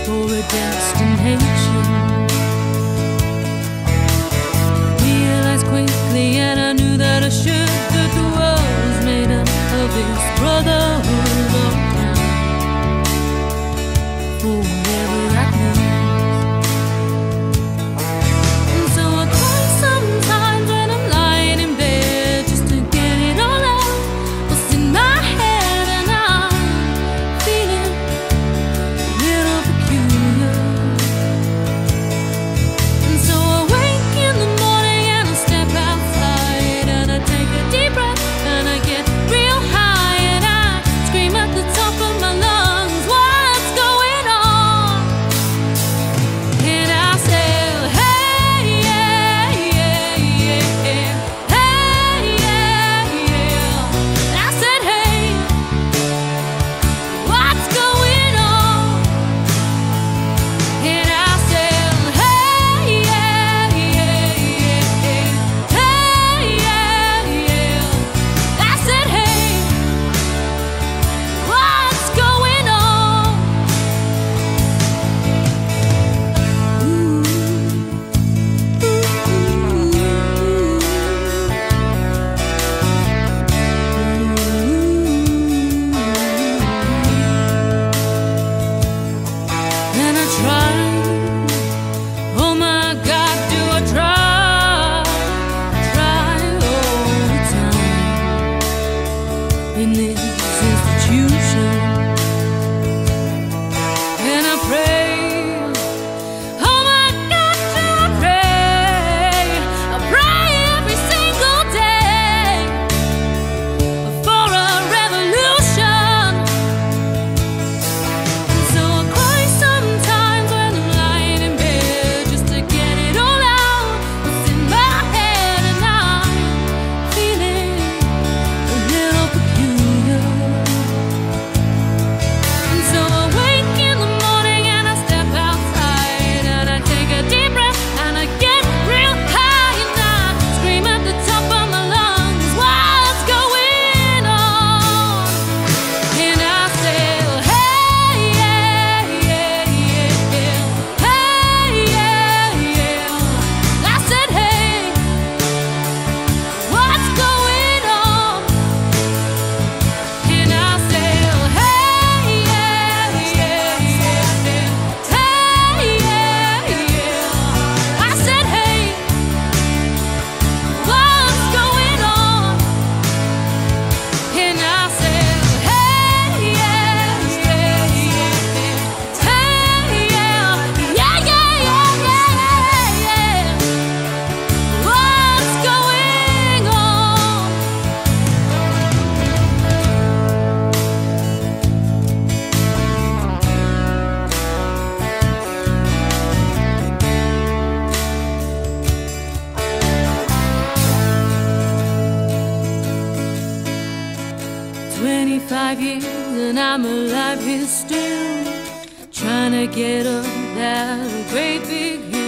for a destination. Realized quickly, and I knew that I should, that the world was made up of this brotherhood of man, for whatever that means. And so I cry sometimes when I'm lying in bed, just to get it all out what's in my head, and I'm feeling a little peculiar. And so I wake in the morning and I step outside, and I take a deep breath and I get real high, and I scream at the top of my lungs, what's going on? And I say, hey, yeah, yeah, yeah, yeah. Hey, yeah, yeah. And I said, hey, what's going on? And I said, hey, yeah, yeah, yeah, yeah. Hey, yeah, yeah. I said, hey, what's going on? And I try, oh my God, do I try all the time in this institution, and I pray, oh my God, do I pray every single day for a revolution. So I cry sometimes when I'm lying in bed, just to get it all out what's in my head, and I'm feeling a little peculiar. And so I wake in the morning and I step outside, and I take a deep breath and I get real high, and I scream at the top of my lungs, what's going on? And I say, hey, yeah, yeah, yeah, yeah. Hey, yeah, yeah. I said, hey, what's going on? And I said, hey, yeah, yeah, yeah, yeah. Hey, yeah, yeah. I said, hey, what's going on? And I said, hey, yeah, yeah, yeah, yeah. Hey, yeah, yeah, yeah, yeah, yeah, yeah. What's going on? 25 years and I'm alive here still, trying to get up that great big hill.